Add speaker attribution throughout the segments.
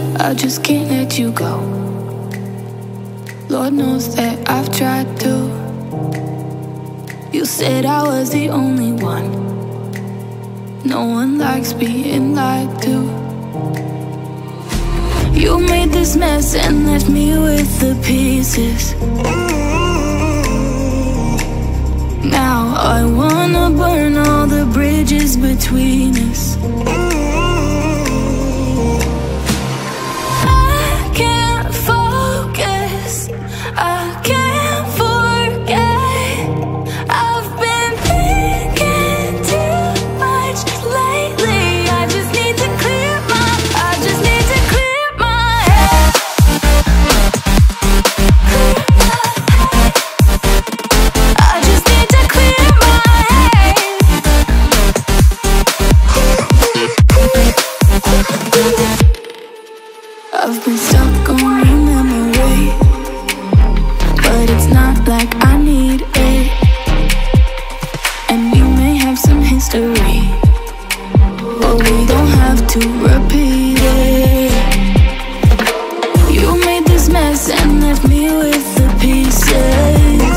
Speaker 1: I just can't let you go. Lord knows that I've tried to. You said I was the only one. No one likes being lied to. You made this mess and left me with the pieces. Now I wanna burn all the bridges between us. I can't focus, I can't forget. I've been thinking too much lately. I just need to clear my head. I just need to clear my head. I've been stuck on your memory, but it's not like I need it. And you may have some history, but we don't have to repeat it. You made this mess and left me with the pieces.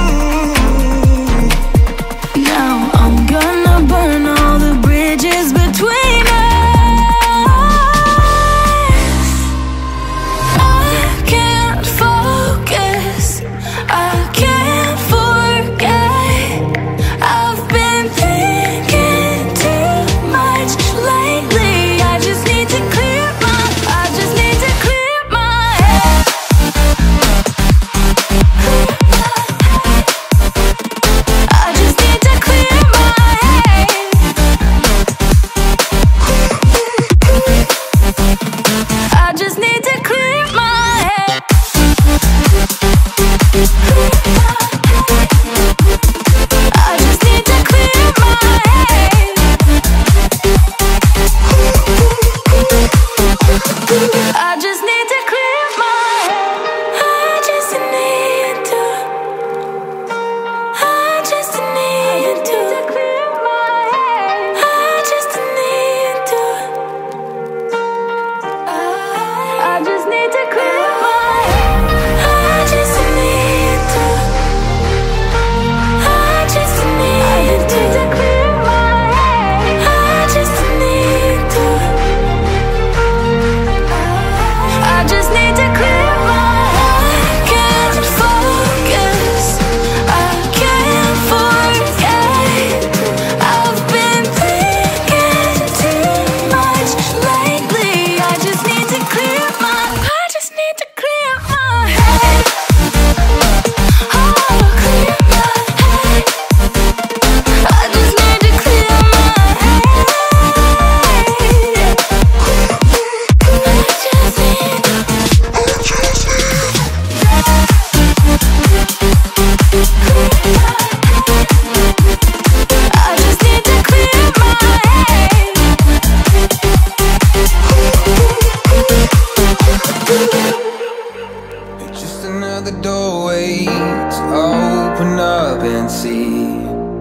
Speaker 1: Now I'm gonna burn all the bridges between us. I can't focus, I can't forget. I've been thinking too much lately. I just need to clear my head. I just need to clear my head. I just need to clear my head. I just need to clear my head. I just need to clear my head. I just need to. I just need to clear my head. I just need to. I just need to clear my head. I just need to. I just need to clear my head. I just need to. I just need to clear my head. I can't focus, I can't forget. I've been thinking too much lately. I just need to clear my head. Oh, clear my head. I just need to clear my head. I just need to clear my head.
Speaker 2: It's just another doorway to open up and see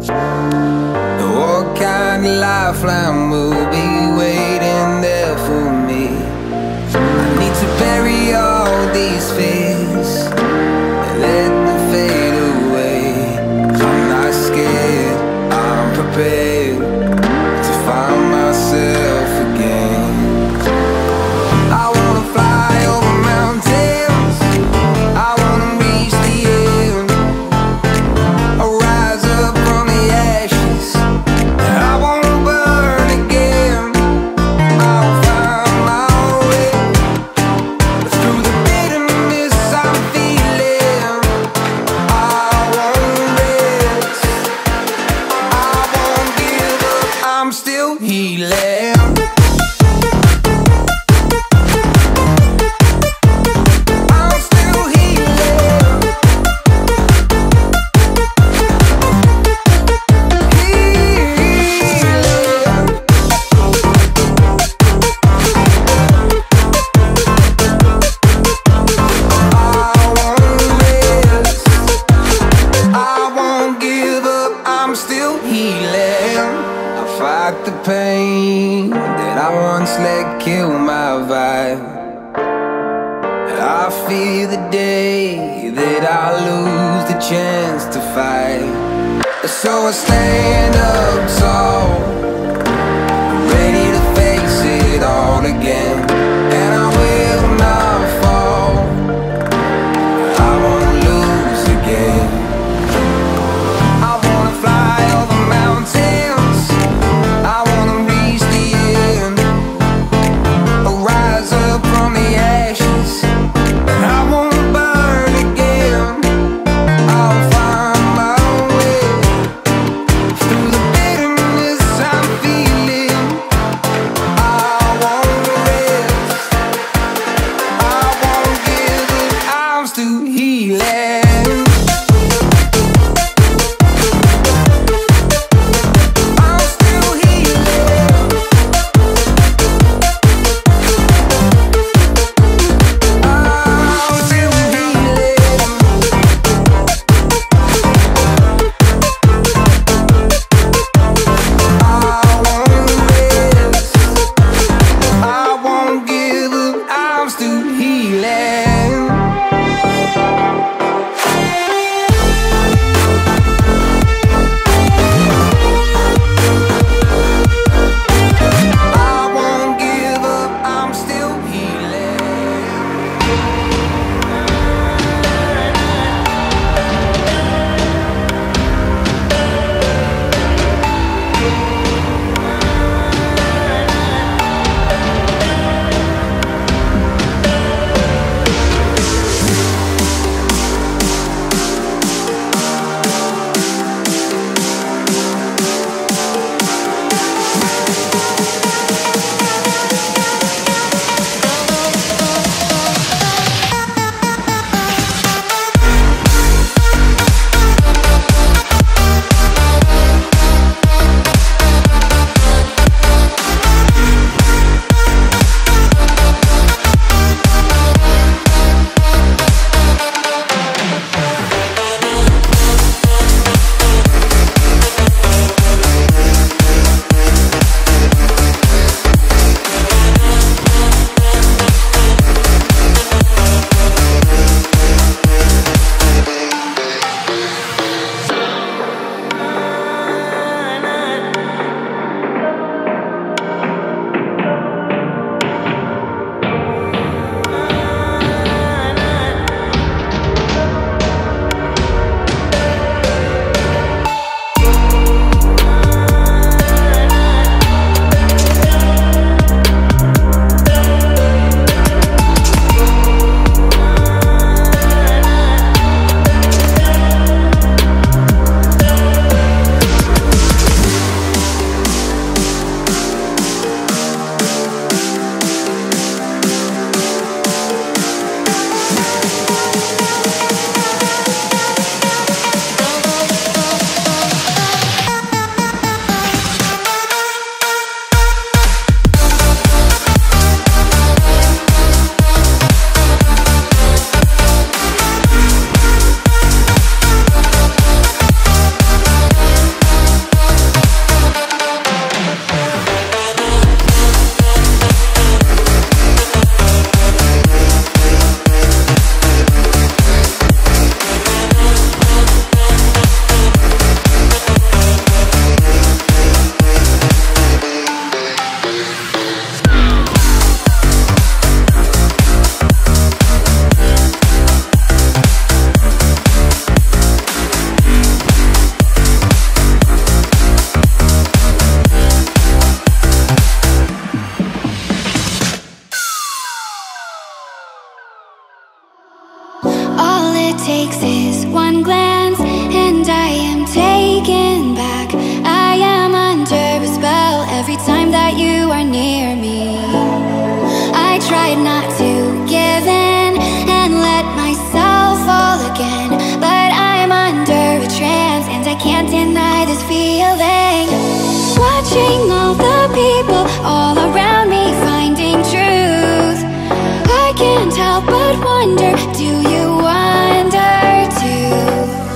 Speaker 2: what kind of lifeline will be waiting there for me. I need to bury all these fears and let them fade away. I'm not scared, I'm prepared to find myself again. I wanna fly over mountains, I wanna reach the end. I'll rise up from the ashes, I wanna burn again. I'll find my way through the bitterness I'm feeling. I won't rest, I won't give up, I'm still healing. I'm still healing. I won't give up, I'm still healing. I fight the pain that I once let kill my vibe. I fear the day that I lose the chance to fight. So I stand up tall, ready to face it all again. And I will not fall, I won't lose again. I wanna fly over mountains, I wanna reach the end, rise up from the ashes. I wanna burn again. I'll find my way through the bitterness I'm feeling. I won't rest, I won't give up, I'm still healing. I'm still healing. I'm still healing. I won't rest, I won't give up, I'm still healing. I won't give up, I'm still healing.
Speaker 1: Takes is one glance, and I am taken back. I am under a spell every time that you are near me. I tried not to give in and let myself fall again, but I'm under a trance and I can't deny this feeling. Watching all the people all around me finding truth, I can't help but wonder, do you wonder too?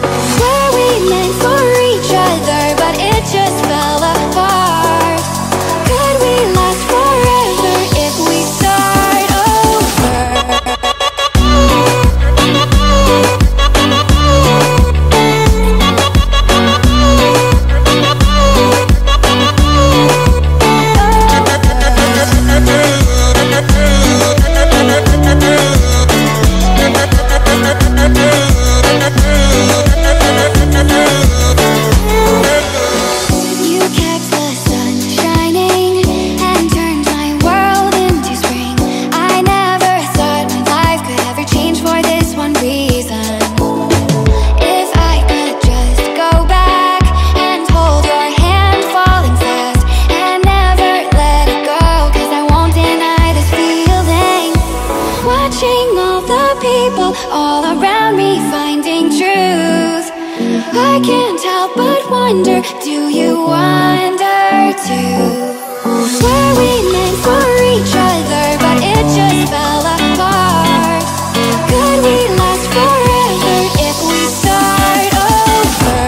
Speaker 1: people all around me finding truth. I can't help but wonder, do you wonder too? Were we meant for each other, but it just fell apart? Could we last forever if we start over?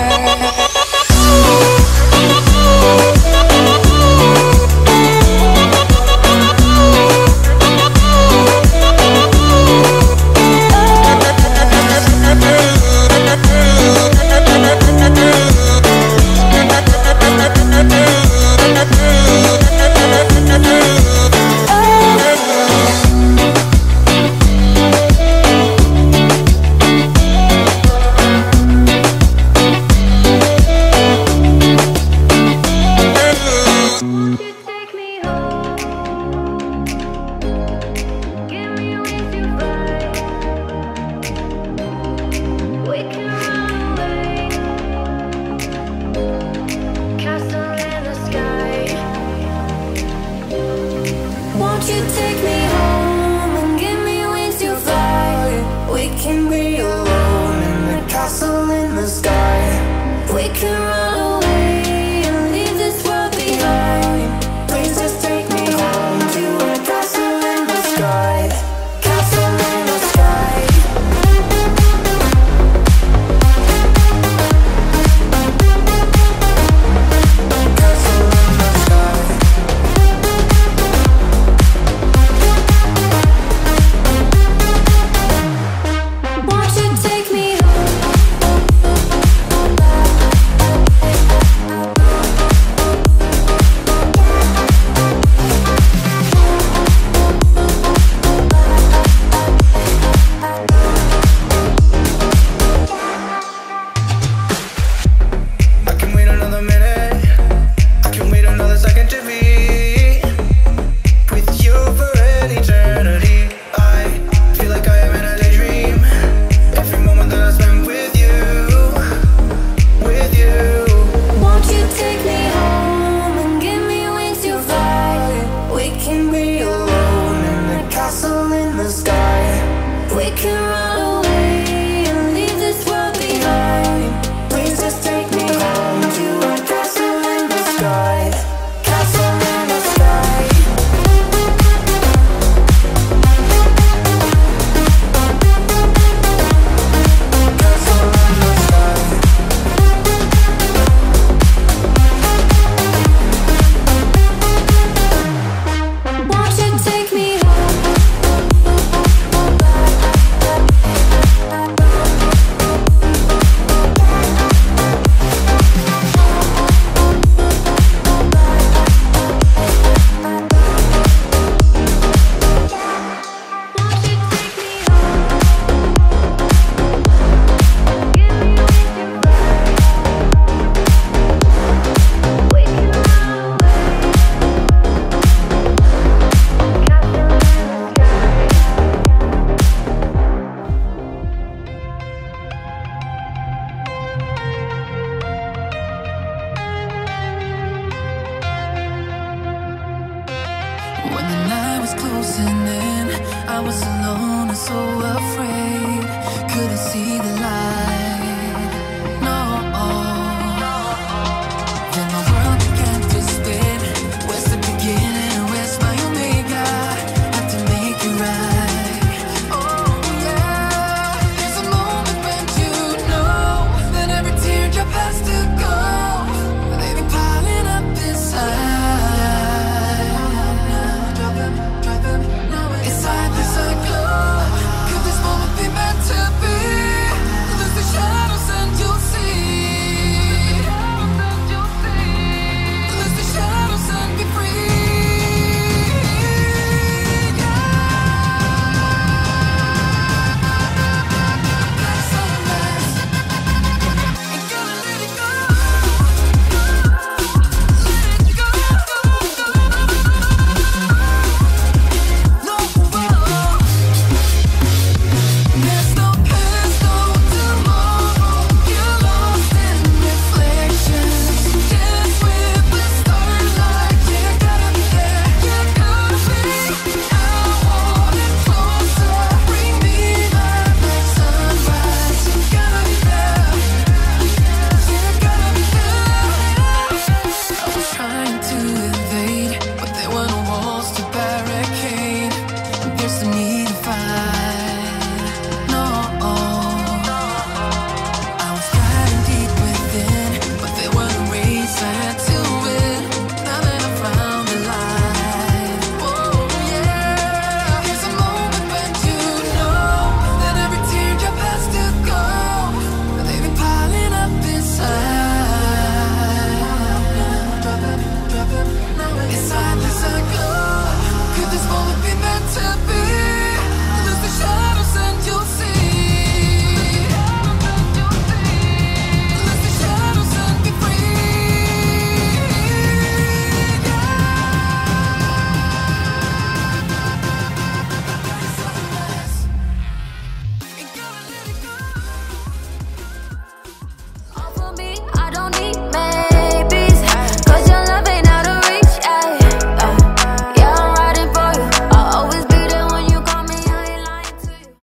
Speaker 1: Won't you take me home and give me wings to fly? We can be alone in the castle in the sky. We can run away and leave this world behind. Please just take me home to a castle in the sky. Castle in the sky. Castle in the sky. Won't you take me
Speaker 2: I can wait another minute, I can wait another second to be with you for an eternity. I feel like I am in a daydream. Every moment that I spend with you, with you.
Speaker 1: Won't you take me home and give me wings to fly? We can be alone in the castle in the sky. We can run away and leave this world behind. Please just take me home to a castle in the sky. Castle in the sky. Castle in the sky. Won't you take me
Speaker 3: When the night was closing in, I was alone and so afraid. Couldn't see the light.